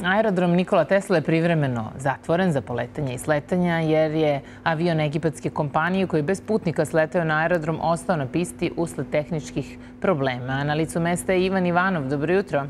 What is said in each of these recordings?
Aerodrom Nikola Tesla je privremeno zatvoren za poletanje i sletanja jer je avion egipatske kompanije koji je bez putnika sleteo na aerodrom ostao na pisti usled tehničkih problema. Na licu mesta je Ivan Ivanov. Dobro jutro.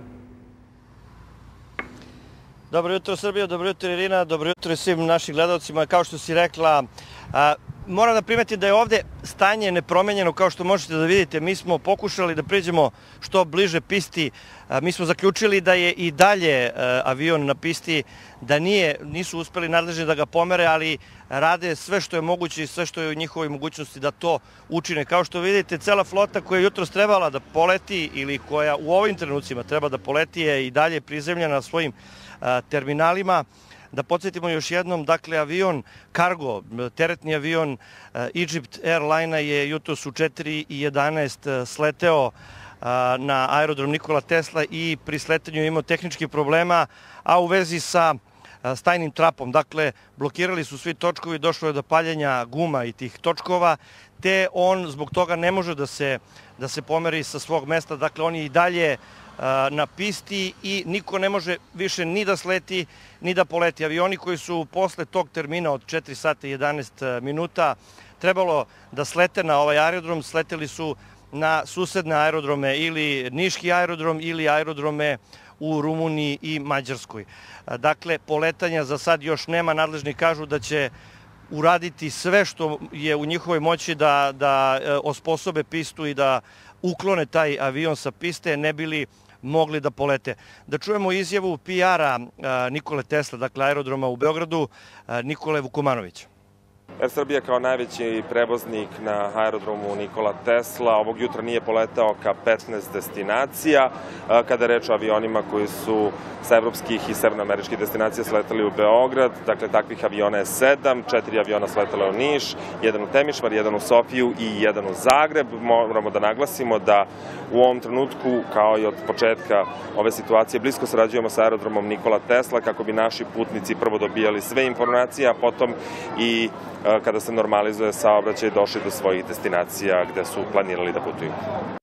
Dobro jutro Srbija, dobro jutro Irina, dobro jutro svim našim gledalcima. Kao što si rekla, moram da primetim da je ovde stanje nepromenjeno, kao što možete da vidite. Mi smo pokušali da priđemo što bliže pisti. Mi smo zaključili da je i dalje avion na pisti, da nisu uspeli nadležni da ga pomere, ali rade sve što je moguće i sve što je u njihovoj mogućnosti da to učine. Kao što vidite, cela flota koja je jutros trebala da poleti ili koja u ovim trenucima treba da poleti je i dalje prizemljena na svojim terminalima. Da podsjetimo još jednom, dakle, avion Cargo, teretni avion Egypt Airline je jutros u 4:11 sleteo na aerodrom Nikola Tesla i pri sletanju je imao tehničkih problema, a u vezi sa stajnim trapom. Dakle, blokirali su svi točkovi, došlo je do paljenja guma i tih točkova, te on zbog toga ne može da se pomeri sa svog mesta. Dakle, on je i dalje na pisti i niko ne može više ni da sleti, ni da poleti. Avioni koji su posle tog termina od 4 sata i 11 minuta trebalo da slete na ovaj aerodrom, sleteli su na susedne aerodrome ili Niški aerodrom ili aerodrome u Rumuniji i Mađarskoj. Dakle, poletanja za sad još nema. Nadležni kažu da će uraditi sve što je u njihovoj moći da osposobe pistu i da uklone taj avion sa piste, ne bili mogli da polete. Da čujemo izjavu PR-a Nikole Tesla, dakle aerodroma u Beogradu, Nikole Vukomanovića. Air Srbija kao najveći prevoznik na aerodromu Nikola Tesla ovog jutra nije poletao ka 15 destinacija. Kada je reč o avionima koji su sa evropskih i severnoameričkih destinacija sletali u Beograd, dakle takvih aviona je 7, 4 aviona sletalo u Niš, 1 u Temišvar, 1 u Sofiju i 1 u Zagreb. Moramo da naglasimo da u ovom trenutku, kao i od početka ove situacije, blisko sarađujemo sa aerodromom Nikola Tesla kako bi naši putnici prvo dobijali sve informacije, a potom i kada se normalizuje saobraćaj, došli do svojih destinacija gde su planirali da putuju.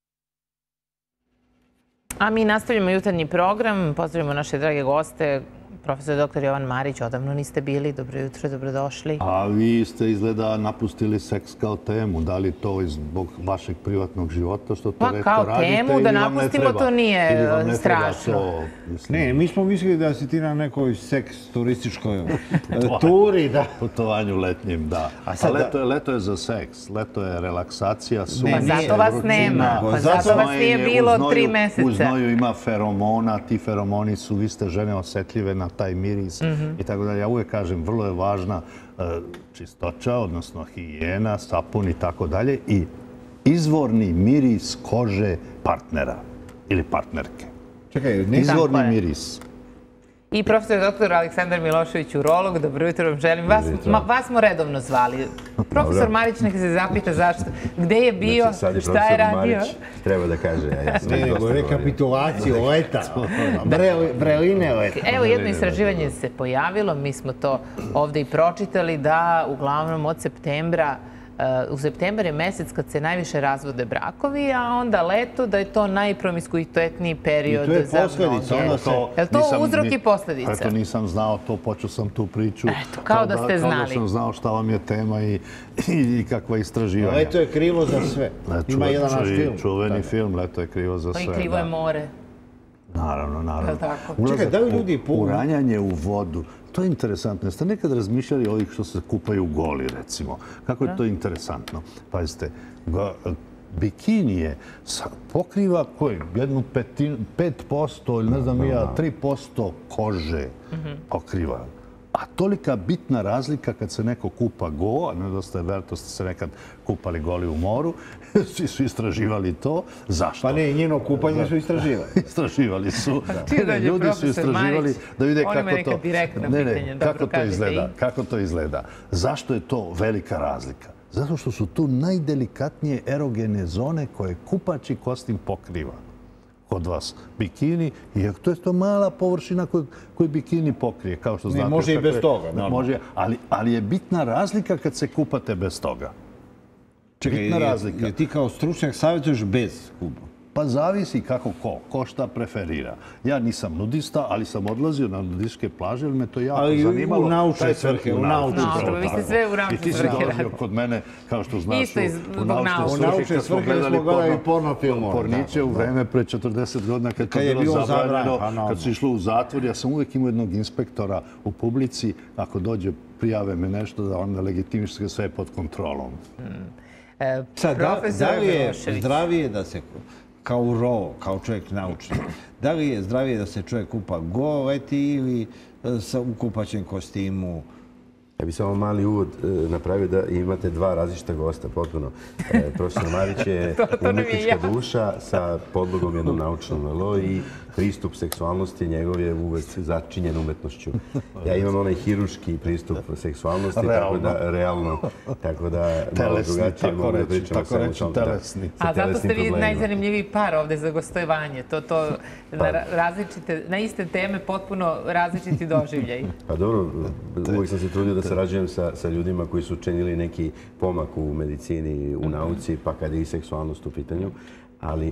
A mi nastavljamo jutarnji program. Pozdravimo naše drage goste. Profesor dr. Jovan Marić, odavno niste bili. Dobro jutro, dobrodošli. A vi ste izgleda napustili seks kao temu. Da li to zbog vašeg privatnog života što to retko radite? Pa kao temu da napustimo, to nije strašno. Ne, mi smo mislili da si ti na nekoj seks turističkoj turi. Putovanju letnjim, da. A leto je za seks. Leto je relaksacija, sunce, rutina. Pa zato vas nema. Pa zato vas nije bilo 3 meseca. U znoju ima feromona. Ti feromoni su, vi ste žene osetljive na taj miris i tako dalje. Ja uvijek kažem, vrlo je važna čistoća, odnosno higijena, sapun i tako dalje i izvorni miris kože partnera ili partnerke. Čekaj, izvorni miris. I profesor dr. Aleksandar Milošević, urolog. Dobro jutro vam želim. Vas smo redovno zvali. Profesor Marić neka se zapita zašto. Gde je bio, šta je radio? Treba da kaže. Nego rekapitulaciju leta. Vreline leta. Evo, jedno istraživanje se pojavilo. Mi smo to ovde i pročitali da uglavnom od septembra u septembar je mesec kad se najviše razvode brakovi, a onda leto da je to najpromiskuitetniji period za mnoge. I to je posledica. Je li to uzrok i posledica? Eto, nisam znao to, počeo sam tu priču. Eto, kao da ste znali. Kao da sam znao šta vam je tema i kakva istraživanja. Leto je krivo za sve. Ima jedan naš film. Čuveni film, Leto je krivo za sve. I krivo je more. Naravno. Čekaj, da li ljudi uranjanje u vodu. To je interesantno. Jeste nekad razmišljali o ovih što se kupaju goli, recimo? Kako je to interesantno? Pazite, bikini pokriva jednu 5% ili ne znam ja, 3% kože pokriva. A tolika bitna razlika kad se neko kupa go, a ne da ste verto ste se nekad kupali goli u moru, svi su istraživali to. Zašto? Pa ne, njeno kupanje su istraživali. Istraživali su. Ljudi su istraživali da vide kako to izgleda. Zašto je to velika razlika? Zato što su tu najdelikatnije erogene zone koje kupač i kostim pokriva. Kod vas bikini, i to je to mala površina koju bikini pokrije, kao što znate. Može i bez toga. Ali je bitna razlika kad se kupate bez toga. Čekaj, ti kao stručnjak savjetuješ bez kupa? Pa zavisi kako ko šta preferira. Ja nisam nudista, ali sam odlazio na nudističke plaže, jer me to jako zanimalo. Ali u naučne svrhe, u naučne svrhe. Vi ste sve u naučne svrhe. I ti si dolazio kod mene, kao što znaš, u naučne svrhe smo gledali porno filmove. Porniće u vreme pre 40 godina, kad je to bilo zabranjeno, kad su išlo u zatvor, ja sam uvek imao jednog inspektora u publici, ako dođe prijave me nešto, da onda legitimiše sve pod kontrolom. Sad, da li je zdravije da se, kao u RO, kao čovjek naučnik, da li je zdravije da se čovjek kupa go leti ili u kupaćem kostimu? Ja bih samo mali uvod napravio da imate dva različita gosta, potpuno. Profesor Marić je umetnička duša sa podlogom jednom naučnom velo i pristup seksualnosti njegov je uvek začinjen umetnošću. Ja imam onaj hiruški pristup seksualnosti, realno, tako da malo drugačije mogu da pričamo. Tako reći, telesni. A zato ste vi najzanimljiviji par ovde za gostovanje. Na iste teme potpuno različiti doživljaj. Pa dobro, uvek sam se trudio da sarađujem sa ljudima koji su učinili neki pomak u medicini, u nauci, pa kada je i seksualnost u pitanju. Ali,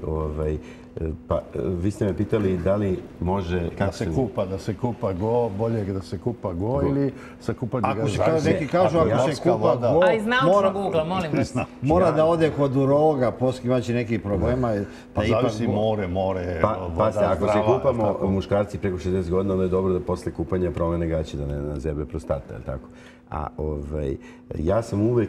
pa, vi ste me pitali da li može... Da se kupa go, bolje je da se kupa go ili se kupa... Neki kažu ako se kupa go... A iz naučnog ugla, molim vas. Mora da ode kod urologa, poslije imaće nekih problema. Pa zavisi more, pa se, ako se kupamo muškarci preko 60 godina, onda je dobro da posle kupanja promene gaće, da ne zebe prostata, je li tako? A ja sam uvek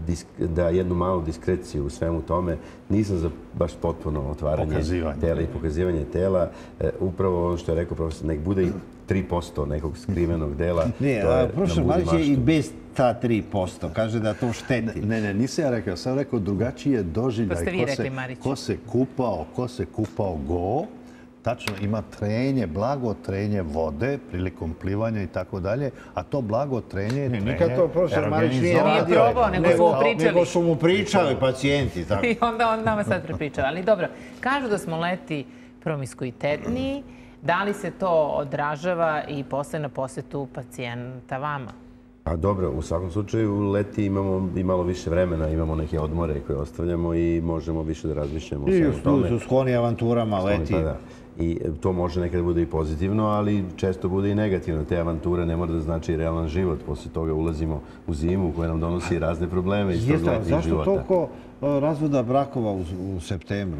da jednu malu diskreciju u svemu tome, nisam za baš potpuno otvaranje tela i pokazivanje tela. Upravo ono što je rekao profesor, nek bude i 3% nekog skrivenog dela. Ne, profesor Marić je i bez ta 3%. Kaže da to šteti. Ne, nisam ja rekao. Sam rekao drugačije doživljaj. To ste vi rekli, Marić. Ko se kupao go, tačno ima trenje, blago trenje vode prilikom plivanja i tako dalje, a to blago trenje je trenje... Nikad to profesor Marić nije radio, nego su mu pričali pacijenti. I onda on nama sad prepričava. Ali dobro, kažu da smo leti promiskuitetniji. Da li se to odražava i posle na posetu pacijenta vama? Pa dobro, u svakom slučaju leti imamo i malo više vremena, imamo neke odmore koje ostavljamo i možemo više da razmišljamo. I su skloni avanturama leti. I to može nekada bude i pozitivno, ali često bude i negativno. Te avanture ne mora da znači i realan život. Posle toga ulazimo u zimu koja nam donosi razne probleme iz tog letnjeg života. Zašto toliko razvoda brakova u septembru?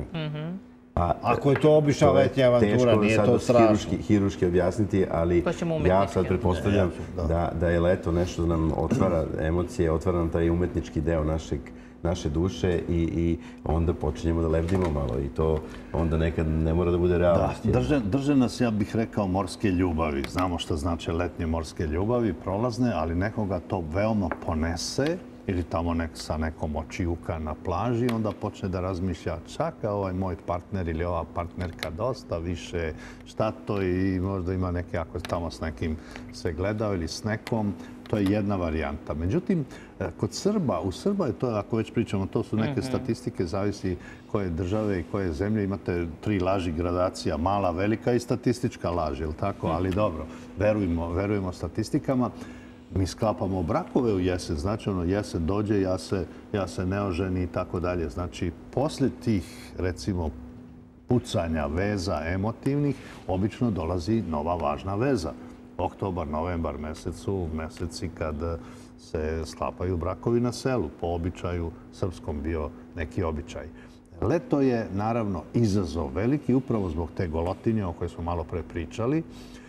Ako je to obična letnja avantura, nije to strašno. Teško sad hiruški objasniti, ali ja sad pretpostavljam da je leto nešto da nam otvara emocije, otvara nam taj umetnički deo naše duše i onda počinjemo da lebdimo malo i to onda nekad ne mora da bude realnost. Drže nas, ja bih rekao, morske ljubavi. Znamo što znači letnje morske ljubavi, prolazne, ali nekoga to veoma ponese ili tamo sa nekom očijuka na plaži, onda počne da razmišlja čaka ovaj moj partner ili ova partnerka dosta više, šta to i možda ima neke, ako tamo s nekim se gledao ili s nekom, to je jedna varijanta. Međutim, kod Srba, u Srba je to, ako već pričamo, to su neke statistike, zavisi koje države i koje zemlje. Imate 3 laži gradacija, mala, velika i statistička laž, je li tako? Ali dobro, verujemo statistikama. Mi sklapamo brakove u jesen, znači jesen dođe, ja se ne oženi i tako dalje. Znači, posle tih, recimo, pucanja veza emotivnih, obično dolazi nova važna veza. Oktobar, novembar meseci kad se sklapaju brakovi na selu, po običaju srpskom bio neki običaj. Leto je, naravno, izazov veliki, upravo zbog te golotinje o kojoj smo malo pre pričali.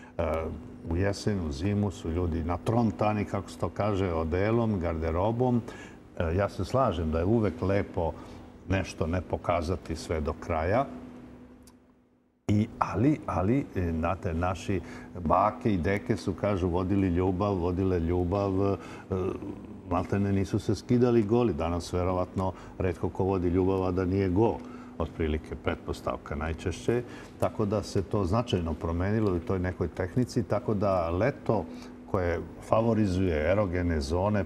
U jesen, u zimu su ljudi na trontani, kako se to kaže, odelom, garderobom. Ja se slažem da je uvek lepo nešto ne pokazati sve do kraja. Ali, znate, naši bake i deke su, kažu, vodile ljubav, maltene nisu se skidali goli. Danas, verovatno, retko ko vodi ljubav, a da nije go. Otprilike pretpostavka najčešće. Tako da se to značajno promenilo u toj nekoj tehnici. Tako da leto koje favorizuje erogene zone,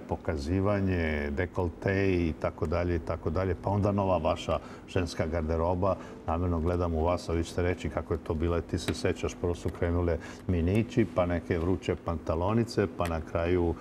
pokazivanje, dekolte i tako dalje, pa onda nova vaša ženska garderoba, namjerno gledam u vas, a vi ćete reći kako je to bilo. Ti se sećaš, prvo su krenule minići, pa neke vruće pantalonice, pa na kraju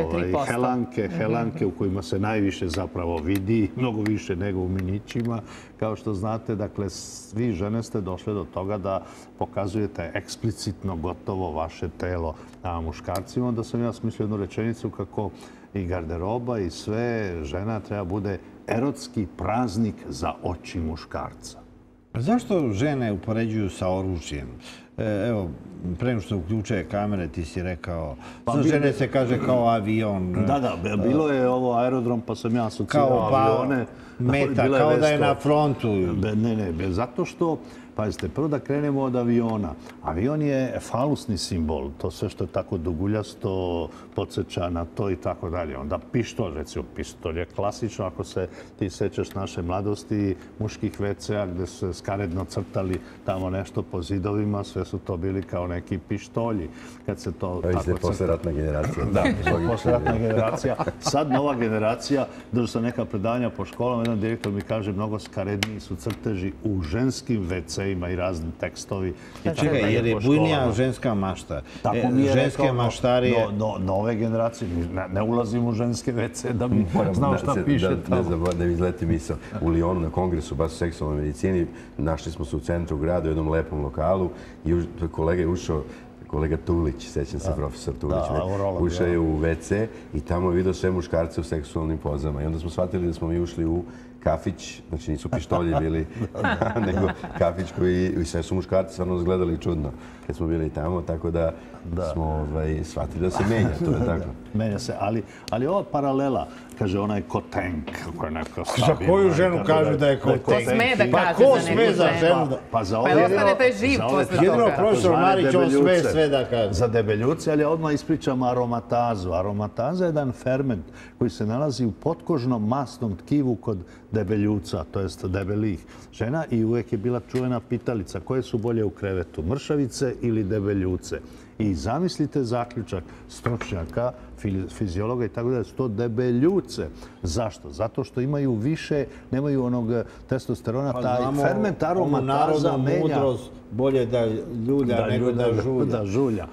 3%. helanke u kojima se najviše zapravo vidi, mnogo više nego u minićima. Kao što znate, dakle, svi žene ste došle do toga da pokazujete eksplicitno gotovo vaše telo na muškarcima. Onda sam ja smislio jednu rečenicu kako i garderoba i sve žena treba bude erotski praznik za oči muškarca. Zašto žene upoređuju sa oružjem? Evo, pre nego što uključuje kamere, ti si rekao, za žene se kaže kao avion. Da, bilo je ovo aerodrom, pa sam ja asocirao avione. Meta, kao da je na frontu. Ne, zato što, pazite, prvo da krenemo od aviona. Avion je falusni simbol, to sve što je tako duguljasto, podsjeća na to i tako dalje. Onda pištolj, recimo, pištolj je klasično, ako se ti sećaš naše mladosti, muških WC-a gde su se skaredno crtali tamo nešto po zidovima, sve su to bili kao neki pištolji. Kad se to tako crta. Posleratna generacija. Da, posleratna generacija. Sad nova generacija, držu sam neka predavanja po školama, jedan direktor mi kaže mnogo skaredniji su crteži u ženskim WC-ima i razni tekstovi. Čekaj, jer je bujnija ženska mašta. Tako mi je ženske maštarije... Nove generacije, ne ulazim u ženske WC da bi znao šta piše tamo. Da mi izleti misao. U Lyonu na kongresu baš u seksualnoj medicini našli smo se u centru grada u jednom lepom lokalu i kolega je ušao, kolega Tulić, sećam se, profesor Tulić, ušao je u WC i tamo je vidio sve muškarce u seksualnim pozama. I onda smo shvatili da smo mi ušli u kafić, znači nisu pištolji bili, nego kafić koji sve su muškarci stvarno izgledali čudno kad smo bili tamo, tako da smo shvatili da se menja, to je tako. Menja se, ali ova paralela, kaže ona je ko tank, koja je neka stabilna. Za koju ženu kaže da je ko tank? Ko sme da kaže za neku ženu? Pa ostane taj živ posle toga. Jedino profesor Marić, on sve da kaže. Za debeljuce, ali odmah ispričam aromatazu. Aromataza je jedan ferment koji se nalazi u potkožnom masnom tkivu kod debeljuca, to jest debelih žena i uvek je bila čuvena pitalica koje su bolje u krevetu, mršavice ili debeljuce. I zamislite zaključak stručnjaka, fiziologa i tako da su to debeljuce. Zašto? Zato što imaju više, nemaju onog testosterona, taj ferment aromataza menja. Bolje da ljulja nego da žulja. Da žulja.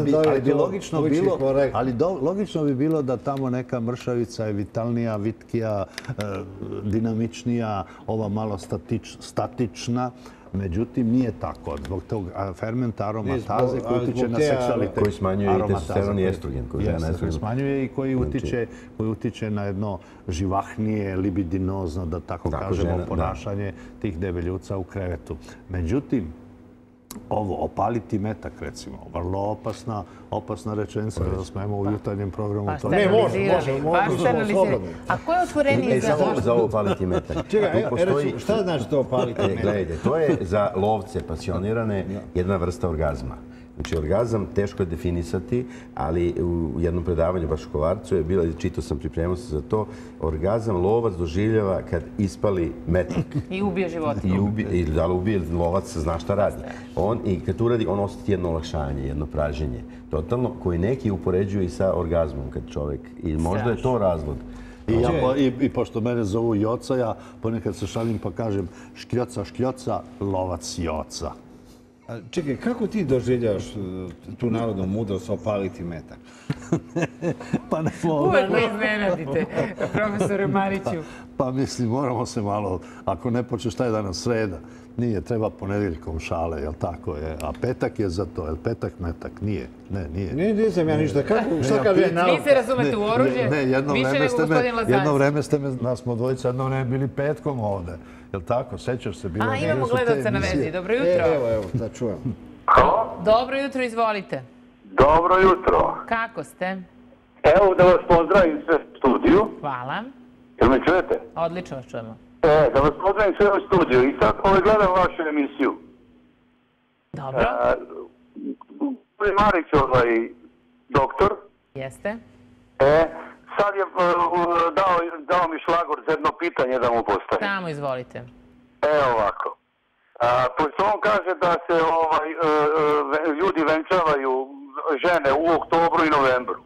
Ali logično bi bilo da tamo neka mršavica je vitalnija, vitkija, dinamičnija, ova malo statična. Međutim, nije tako. Zbog tog fermenta aromataze koji utiče na seksualitet. Koji smanjuje i testosteron i estrogen. Koji smanjuje i koji utiče na jedno živahnije, libidinozno, da tako kažemo, ponašanje tih debeljuca u krevetu. Međutim, ovo, opaliti metak, recimo, vrlo opasna rečenica da smemo u jutarnjem programu. Ne, može, slobodno. A ko je otvoreniji za ovo opaliti metak? Čekaj, šta znači to opaliti metak? Gledajte, to je za lovce pasionirane jedna vrsta orgazma. Znači, orgazam teško je definisati, ali u jednom predavanju baš u Kolarcu je bilo, čitao sam, pripremao se za to, orgazam lovac doživljava kad ispali metak. I ubije životinju. I da li ubije, lovac zna šta radi. I kad uradi, on osjeti jedno olakšanje, jedno praženje. Totalno, koji neki upoređuju i sa orgazmom kad čovjek. I možda je to razlog. I pošto mene zovu Joca, ja ponekad se šalim pa kažem škljoca, lovac Joca. Čekaj, kako ti doživljavaš tu narodnu mudrost opaliti metak? Pa ne mogu. Uvijek me iznenadite, profesore Mariću. Pa mislim, moramo se malo, ako ne počneš šta je danas sreda, nije, treba ponedeljkom šale, jel tako je? A petak je za to, jel petak metak? Nije, nije. Nisam ja ništa, šta kaže narod? Vi se razumete u oružje, više nego gospodin Lazanci. Jedno vreme ste me, nas smo dvojica, jedno vreme bili petkom ovde. Jel tako? Sećaš se? Imamo gledalca na vezi. Dobro jutro. Evo, da čujem. Dobro jutro, izvolite. Dobro jutro. Kako ste? Evo da vas pozdravim sve u studiju. Hvala. Jel me čujete? Odlično vas čujemo. Da vas pozdravim sve u studiju i sad gledam vašu emisiju. Dobro. Gospodin Marić, doktor. Jeste. Sad je dao mi šlagor za jedno pitanje da mu postavim. Tamo, izvolite. Ovako. Pošto on kaže da se ljudi venčavaju žene u oktobru i novembru.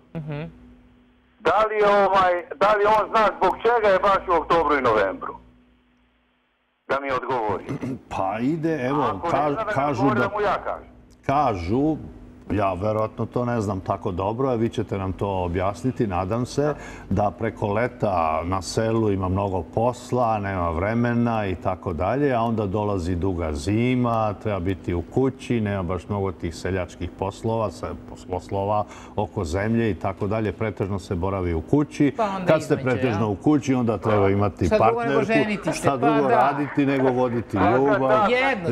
Da li on zna zbog čega je baš u oktobru i novembru? da mi odgovori. Pa ide, evo, Ako ne zna da mi odgovori, da mu ja kažem. Kažu, ja verovatno to ne znam tako dobro, a vi ćete nam to objasniti, nadam se, da preko leta na selu ima mnogo posla, nema vremena i tako dalje, a onda dolazi duga zima, treba biti u kući, nema baš mnogo tih seljačkih poslova oko zemlje i tako dalje. Pretežno se boravi u kući. Kad ste pretežno u kući, onda treba imati partnerku. Šta drugo raditi nego voditi ljubav,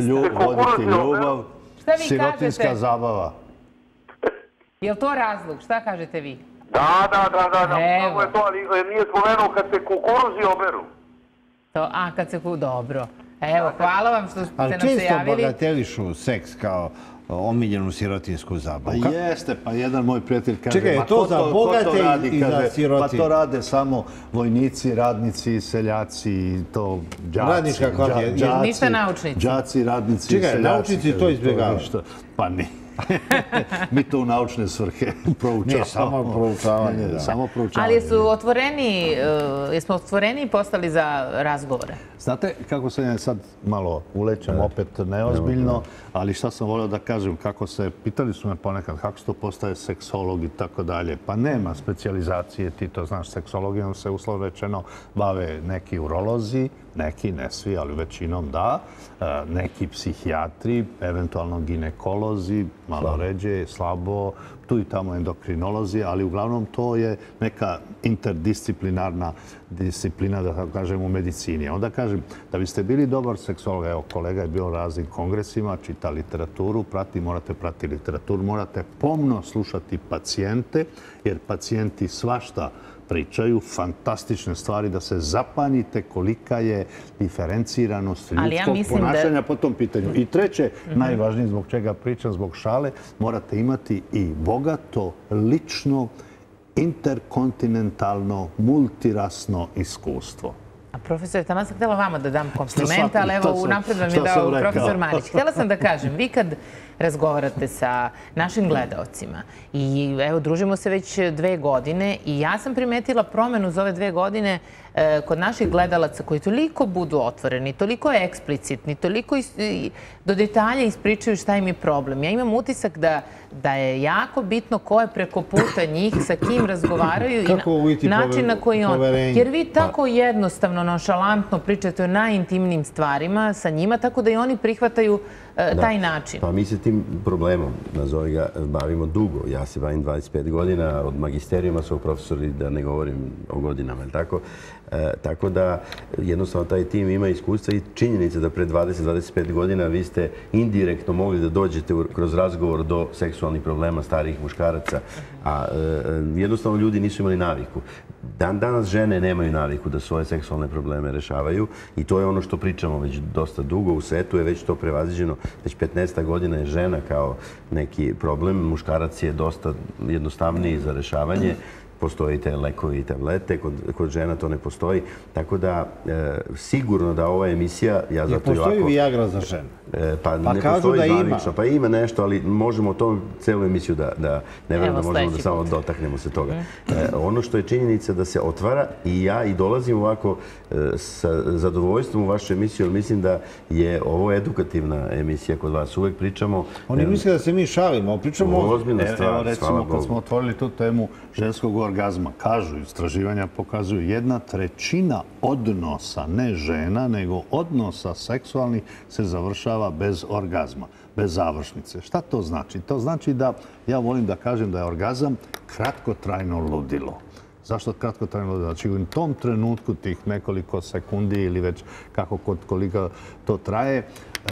sirotinska zabava. Je li to razlog? Šta kažete vi? Da. Evo je to, ali nije spomenuo kad se kukuruzi oberu. Kad se dobro. Evo, hvala vam što ste nam se javili. Ali često bagatelišu seks kao omiljenu sirotinsku zabavu. Jeste, pa jedan moj prijatelj kaže... Čekaj, je to za bogate i za siroti? Pa to rade samo vojnici, radnici, seljaci i to džaci. Radnička kvaliteta. Ništa naučnici. Džaci, radnici i seljaci. Čekaj, naučnici to izbjegavaju. Pa ne. Mi to u naučne svrhe proučavamo. Ne, samo proučavanje. Samo proučavanje. Ali jesmo otvoreni postali za razgovore? Znate kako se sad malo ulećem, opet neozbiljno, ali šta sam volio da kažem, pitali su me ponekad kako se to postaje seksolog i tako dalje. Pa nema specijalizacije, ti to znaš, seksologijom se uslovno rečeno bave neki urolozi, neki, ne svi, ali većinom da, neki psihijatri, eventualno ginekolozi, malo ređe, slabo, tu i tamo endokrinolozi, ali uglavnom to je neka interdisciplinarna disciplina, da tako kažem, u medicini. Onda kažem, da biste bili dobar seksolog, evo, kolega je bio na raznim kongresima, čita literaturu, morate pratiti literaturu, morate pomno slušati pacijente, jer pacijenti svašta pričaju, fantastične stvari, da se zapanjite kolika je diferenciranost ljudskog ponašanja po tom pitanju. I treće, najvažnije zbog čega pričam, zbog šale, morate imati i bogato, lično, interkontinentalno, multirasno iskustvo. A profesor, tamo sam htjela vama da dam kompliment, ali evo napred vam je dao profesor Marić. Htjela sam da kažem, vi kad razgovarate sa našim gledaocima i evo družimo se već 2 godine i ja sam primetila promenu za ove 2 godine kod naših gledalaca koji toliko budu otvoreni, toliko eksplicitni, toliko do detalja ispričaju šta im je problem. Ja imam utisak da je jako bitno ko je preko puta njih, sa kim razgovaraju i način na koji on... Jer vi tako jednostavno, nonšalantno pričate o najintimnijim stvarima sa njima, tako da i oni prihvataju taj način. Pa mi se tim problemom, nazovi ga, bavimo dugo. Ja se bavim 25 godina, od magisterijuma svog profesora, da ne govorim o godinama, ili tako? Tako da jednostavno taj tim ima iskustva i činjenica da pre 20-25 godina vi ste indirektno mogli da dođete kroz razgovor do seksualnih problema starijih muškaraca, a jednostavno ljudi nisu imali naviku. Danas žene nemaju naviku da svoje seksualne probleme rešavaju i to je ono što pričamo već dosta dugo. U svetu je već to prevaziđeno. Već 15 godina je žena kao neki problem. Muškarac je dosta jednostavniji za rešavanje. Postoje i te lekovi i tablete, kod žena to ne postoji. Tako da, sigurno da ova emisija... Ne postoji Viagra za žene? Pa ne postoji zvanično. Pa ima nešto, ali možemo o tom celu emisiju da ne verujem da možemo da samo dotaknemo se toga. Ono što je činjenica da se otvara i ja i dolazim ovako sa zadovoljstvom u vašu emisiju, jer mislim da je ovo edukativna emisija kod vas. Uvek pričamo... Oni misle da se mi šalimo, pričamo... Ozbiljna stvar, evo recimo, kad smo otvorili tu temu ženskog orgazma, kažu, istraživanja pokazuju, 1/3 odnosa, ne žena, nego odnosa seksualnih se završava bez orgazma, bez završnice. Šta to znači? To znači da, ja volim da kažem da je orgazam kratkotrajno ludilo. Zašto kratkotrajno ludilo? Znači u tom trenutku tih nekoliko sekundi ili već koliko to traje,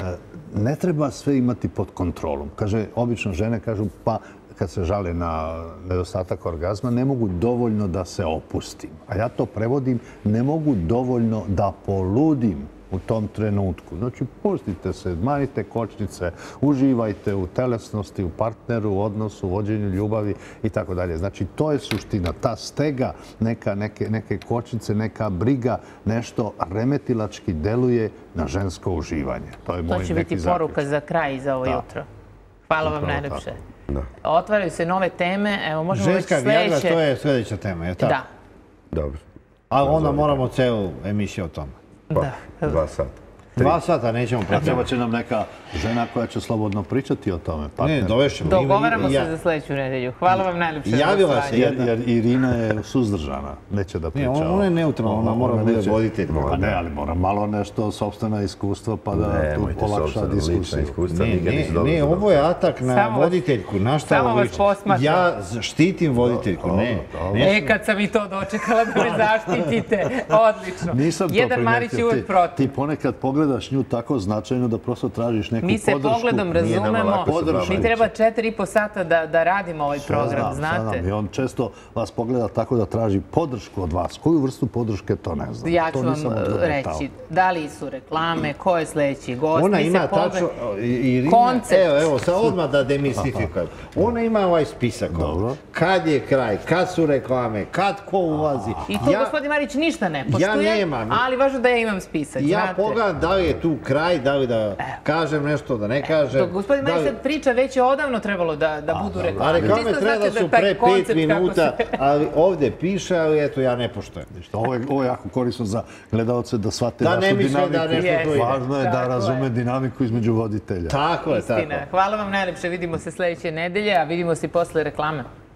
ne treba sve imati pod kontrolom. Kaže, obično žene kažu, pa kad se žale na nedostatak orgazma, ne mogu dovoljno da se opustim. A ja to prevodim, ne mogu dovoljno da poludim u tom trenutku. Znači, pustite se, manite kočnice, uživajte u telesnosti, u partneru, u odnosu, u vođenju ljubavi i tako dalje. Znači, to je suština. Ta stega, neke kočnice, neka briga, nešto remetilački deluje na žensko uživanje. To će biti poruka za kraj i za ovo jutro. Hvala vam najlepše. Otvaraju se nove teme. Evo, možemo već sledeće... Ženska Viagra, to je sledeća tema, je tako? Da. Dobro. Ali onda moramo celu emisiju o tome. Pa, 2 sata. 2 sata nećemo A treba će nam neka žena koja će slobodno pričati o tome. Ne, dovešćemo. Dogovaramo se za sledeću nedelju. Hvala vam najljepše. Javila se jedna. Jer Irina je suzdržana, neće da priča. Ona je neutralna, ona mora bude voditelj. Ne, ali mora malo nešto sopstvena iskustva pa da tu olakša diskusiju. Ne, ovo je atak na voditeljku. Na šta ovo liči? Ja štitim voditeljku, ne. Kad sam i to dočekala da me zaštitite, odlično. Nisam to Jedan Marić je uvek protiv. Ti ponekad pogledaš nju tako značajno da prosto tražiš neku podršku. Mi se pogledom razumemo. Mi treba 4,5 sata da radimo ovaj program, znate. I on često vas pogleda tako da traži podršku od vas. Koju vrstu podrške, to ne znam. Ja ću vam reći, da li su reklame, ko je sledeći gost. Ona ima tačno... Koncept. Evo, sad odmah da demistifikujem. Ona ima ovaj spisak. Kad je kraj, kad su reklame, kad ko ulazi. I to gospodin Marić ništa ne poštuje, ali važno da ja imam spisak. Ja pogledam da li je tu kraj, da li da kažem nešto, da ne kažem. Gospodin Marić sad priča, već je odavno trebalo da budu reklame. A reklame treba da su pre 5 minuta, ali ovde piše, ali eto, ja ne poštujem. Ovo je jako korisno za gledalce da shvate vašu dinamiku. Da ne misle da nešto tu ide. Važno je da razume dinamiku između voditelja. Tako je, tako. Hvala vam najlepše, vidimo se sledeće nedelje, a vidimo se i posle reklame.